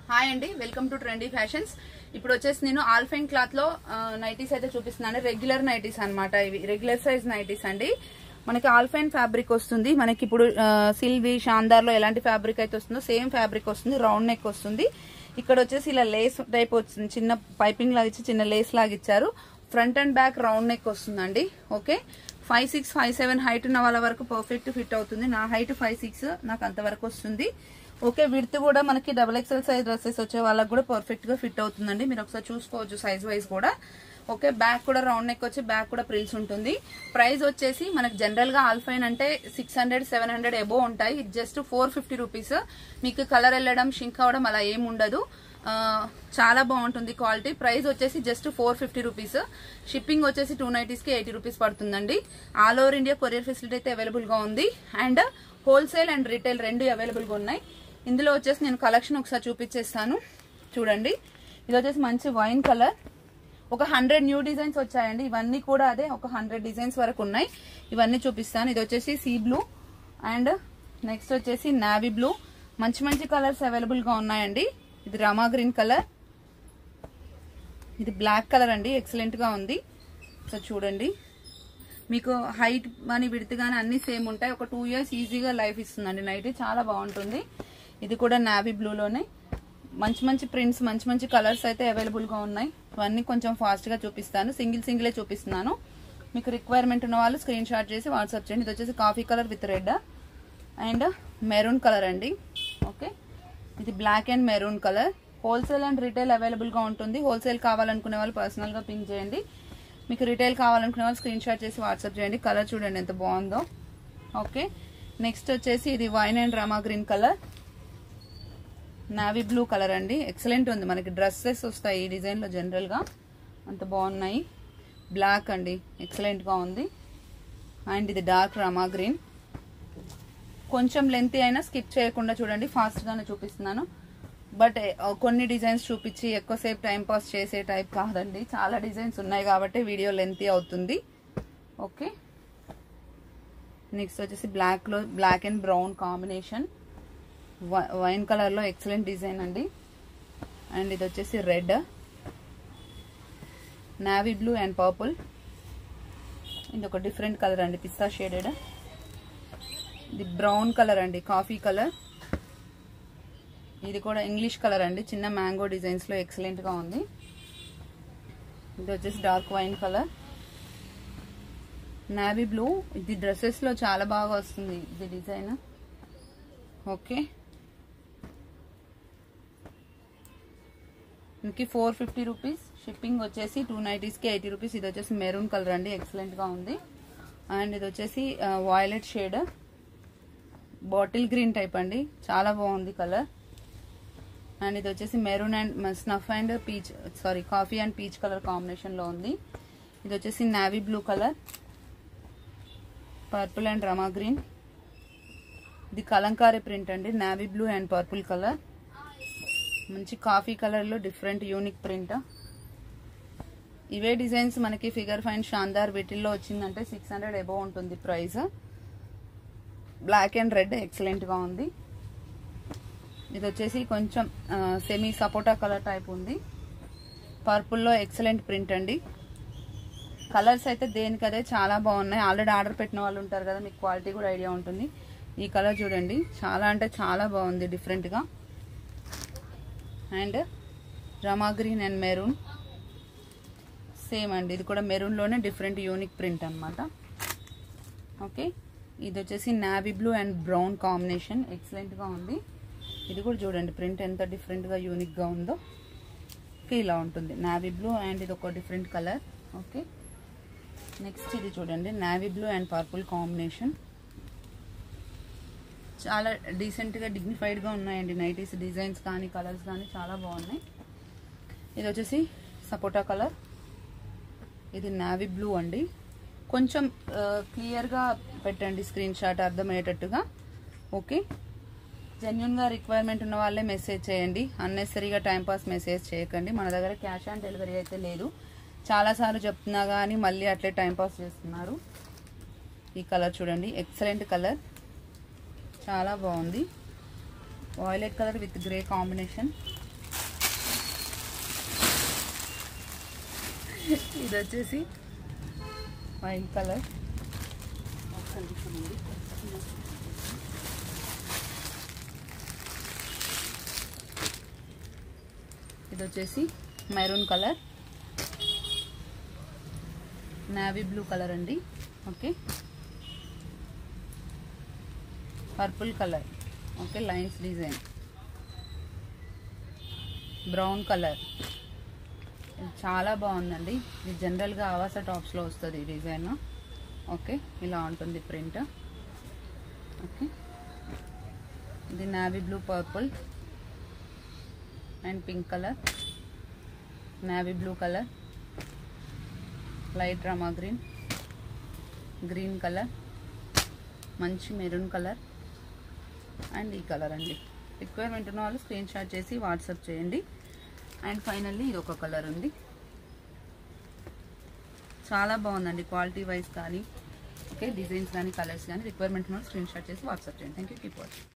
Hi అండి, welcome to trendy fashions. ఇప్పుడు వచ్చేసి నేను ఆల్ఫైన్ క్లాత్ లో నైటీస్ అయితే చూపిస్తున్నాను. రెగ్యులర్ నైటీస్ అన్నమాట. ఇవి రెగ్యులర్ సైజ్ నైటీస్ అండి. మనకి ఆల్ఫైన్ ఫ్యాబ్రిక్ వస్తుంది. మనకి ఇప్పుడు సిల్వి షాందార్ లో ఎలాంటి ఫ్యాబ్రిక్ అయితే వస్తుందో సేమ్ ఫ్యాబ్రిక్ వస్తుంది. రౌండ్ నెక్ వస్తుంది. ఇక్కడ వచ్చేసి ఇలా లేస్ టైప్ వచ్చింది, చిన్న పైపింగ్ లాగా ఇచ్చి చిన్న లేస్ లాగా ఇచ్చారు. Front and back round neck వస్తుందండి. ఓకే, 5'6", 5'7" హైట్ ఉన్న వాళ్ళ వరకు పర్ఫెక్ట్ ఫిట్ అవుతుంది. నా హైట్ 5'6", నాకు అంతవరకు వస్తుంది. ఓకే, విడ్త్ కూడా మనకి XXL సైజ్ డ్రెస్సెస్ వచ్చే వాళ్ళకి కూడా పర్ఫెక్ట్ గా ఫిట్ అవుతుందండి. మీరు ఒకసారి చూసుకోవచ్చు సైజ్ వైజ్ కూడా. ఓకే, బ్యాక్ కూడా రౌండ్ నెక్ వచ్చి బ్యాక్ కూడా ప్రిల్స్ ఉంటుంది. ప్రైస్ వచ్చేసి మనకి జనరల్ గా ఆల్ఫైన్ అంటే 600, 700 ఎబో ఉంటాయి. ఇది జస్ట్ 450 రూపీస్. మీకు కలర్ వెళ్ళడం, షింక్ అవడం అలా ఏమి ఉండదు. చాలా బాగుంటుంది క్వాలిటీ. ప్రైస్ వచ్చేసి జస్ట్ 450 రూపీస్. షిప్పింగ్ వచ్చేసి 2 నైటీస్ కి 80 రూపీస్ పడుతుందండి. All over India courier facility అయితే అవైలబుల్ గా ఉంది. అండ్ హోల్సేల్ అండ్ రీటైల్ రెండు అవైలబుల్ గా ఉన్నాయి. ఇందులో వచ్చేసి నేను కలెక్షన్ ఒకసారి చూపించేస్తాను చూడండి. ఇది వచ్చేసి మంచి వైన్ కలర్. ఒక 100 న్యూ డిజైన్స్ వచ్చాయండి. ఇవన్నీ కూడా అదే, ఒక 100 డిజైన్స్ వరకు ఉన్నాయి. ఇవన్నీ చూపిస్తాను. ఇది వచ్చేసి సీ బ్లూ అండ్ నెక్స్ట్ వచ్చేసి నావీ బ్లూ. మంచి మంచి కలర్స్ అవైలబుల్ గా ఉన్నాయండి. ఇది రామా గ్రీన్ కలర్, ఇది బ్లాక్ కలర్ అండి. ఎక్సలెంట్ గా ఉంది. సో చూడండి, మీకు హైట్ కానీ విడ్త్ కానీ అన్ని సేమ్ ఉంటాయి. ఒక 2 ఇయర్స్ ఈజీగా లైఫ్ ఇస్తుందండి నైట్. చాలా బాగుంటుంది. ఇది కూడా నావీ బ్లూలోనే మంచి మంచి ప్రింట్స్, మంచి మంచి కలర్స్ అయితే అవైలబుల్ గా ఉన్నాయి. ఇవన్నీ కొంచెం ఫాస్ట్ గా చూపిస్తాను. సింగిలే చూపిస్తున్నాను. మీకు రిక్వైర్మెంట్ ఉన్న వాళ్ళు స్క్రీన్ షాట్ చేసి వాట్సాప్ చేయండి. ఇది వచ్చేసి coffee colour with red and maroon colour అండి. ఓకే, ఇది black and maroon colour. Wholesale and retail available గా ఉంటుంది. హోల్సేల్ కావాలనుకునే వాళ్ళు పర్సనల్ గా పింక్ చేయండి. మీకు రిటైల్ కావాలనుకునే వాళ్ళు స్క్రీన్ షాట్ చేసి వాట్సాప్ చేయండి. కలర్ చూడండి ఎంత బాగుందో. ఓకే, నెక్స్ట్ వచ్చేసి ఇది wine and rama green colour, navy blue colour అండి. ఎక్సలెంట్ ఉంది. మనకి డ్రెస్సెస్ వస్తాయి ఈ డిజైన్ లో జనరల్ గా, అంత బాగున్నాయి. బ్లాక్ అండి, ఎక్సలెంట్ గా ఉంది. అండ్ ఇది డార్క్ రామా గ్రీన్. కొంచెం లెంత్ అయినా స్కిప్ చేయకుండా చూడండి, ఫాస్ట్ గానే చూపిస్తున్నాను. బట్ కొన్ని డిజైన్స్ చూపించి ఎక్కువసేపు టైం పాస్ చేసే టైప్ కాదండి. చాలా డిజైన్స్ ఉన్నాయి కాబట్టి వీడియో లెంతీ అవుతుంది. ఓకే, నెక్స్ట్ వచ్చేసి బ్లాక్ లో black and brown combination, wine colour లో ఎక్సలెంట్ డిజైన్ అండి. అండ్ ఇది వచ్చేసి red, navy blue and purple. ఇది ఒక డిఫరెంట్ కలర్ అండి, పిస్తా షేడెడ్. ఇది బ్రౌన్ కలర్ అండి, కాఫీ కలర్. ఇది కూడా ఇంగ్లీష్ కలర్ అండి, చిన్న మ్యాంగో డిజైన్స్ లో ఎక్సలెంట్ గా ఉంది. ఇది వచ్చేసి dark wine colour, navy blue. ఇది డ్రెస్సెస్ లో చాలా బాగా వస్తుంది ఇది డిజైన్. ఓకే, ఇంకి 450 రూపీస్. షిప్పింగ్ వచ్చేసి 2 నైటీస్ కి 80 రూపీస్. ఇది వచ్చేసి మెరూన్ కలర్ అండి, ఎక్సలెంట్ గా ఉంది. అండ్ ఇది వచ్చేసి violet shade, bottle green type అండి, చాలా బాగుంది కలర్. అండ్ ఇది వచ్చేసి maroon and snuff and peach, sorry coffee and peach colour combination లో ఉంది. ఇది వచ్చేసి navy blue colour, purple and rama green. ఇది కలంకారీ ప్రింట్ అండి, navy blue and purple colour. మంచి కాఫీ కలర్ లో డిఫరెంట్ యూనిక్ ప్రింట్. ఇవే డిజైన్స్ మనకి ఫిగర్ ఫైన్ షాందార్ వీటిల్లో వచ్చిందంటే 600 ఎబో ఉంటుంది price. Black and red excellent గా ఉంది. ఇది వచ్చేసి కొంచెం సెమీ సపోటా కలర్ టైప్ ఉంది. పర్పుల్ లో ఎక్సలెంట్ ప్రింట్ అండి. కలర్స్ అయితే దేనికదే చాలా బాగున్నాయి. ఆల్రెడీ ఆర్డర్ పెట్టిన వాళ్ళు ఉంటారు కదా, మీకు క్వాలిటీ కూడా ఐడియా ఉంటుంది. ఈ కలర్ చూడండి, చాలా అంటే చాలా బాగుంది డిఫరెంట్ గా. And rama green and maroon same అండి. ఇది కూడా మెరూన్ లోనే డిఫరెంట్ యూనిక్ ప్రింట్ అన్నమాట. ఓకే, ఇది వచ్చేసి navy blue and brown combination, excellent గా ఉంది. ఇది కూడా చూడండి ప్రింట్ ఎంత డిఫరెంట్ గా యూనిక్ గా ఉందో. ఓకే, ఇలా ఉంటుంది నావీ బ్లూ అండ్ ఇది ఒక డిఫరెంట్ కలర్. ఓకే, నెక్స్ట్ ఇది చూడండి navy blue and purple combination. చాలా డీసెంట్ గా డిగ్నిఫైడ్ గా ఉన్నాయండి నైటీస్. డిజైన్స్ కానీ కలర్స్ కానీ చాలా బాగున్నాయి. ఇది వచ్చేసి సపోటా కలర్, ఇది నావీ బ్లూ అండి. కొంచెం క్లియర్ గా పెట్టండి స్క్రీన్ షాట్ అర్థమయ్యేటట్టుగా. ఓకే, జెన్యున్ గా రిక్వైర్మెంట్ ఉన్న వాళ్ళే మెసేజ్ చేయండి. అన్నెసరీగా టైంపాస్ మెసేజ్ చేయకండి. మన దగ్గర క్యాష్ ఆన్ డెలివరీ అయితే లేదు. చాలా సార్లు చెప్తున్నా కానీ మళ్ళీ అట్లే టైంపాస్ చేస్తున్నారు. ఈ కలర్ చూడండి, ఎక్సలెంట్ కలర్, చాలా బాగుంది. Violet colour with grey combination. ఇది వచ్చేసి వైట్ కలర్, ఇది వచ్చేసి maroon colour, navy blue colour అండి. Okay, purple colour, okay, lines design, brown colour. ఇది చాలా బాగుందండి. ఇది జనరల్గా ఆవాస టాప్స్లో వస్తుంది ఈ డిజైన్. ఓకే, ఇలా ఉంటుంది ప్రింట్. ఓకే, ఇది navy blue, purple and pink colour, navy blue colour, light rama green, green colour, మంచి మెరూన్ కలర్ అండ్ ఈ కలర్ అండి. రిక్వైర్మెంట్ ఉన్న వాళ్ళు స్క్రీన్ షాట్ చేసి వాట్సాప్ చేయండి. అండ్ ఫైనల్లీ ఇది ఒక కలర్ ఉంది, చాలా బాగుందండి క్వాలిటీ వైజ్ కానీ, ఓకే, డిజైన్స్ కానీ, కలర్స్ కానీ. రిక్వైర్మెంట్ ఉన్న వాళ్ళు స్క్రీన్ షాట్ చేసి వాట్సాప్ చేయండి. Thank you, keep watching.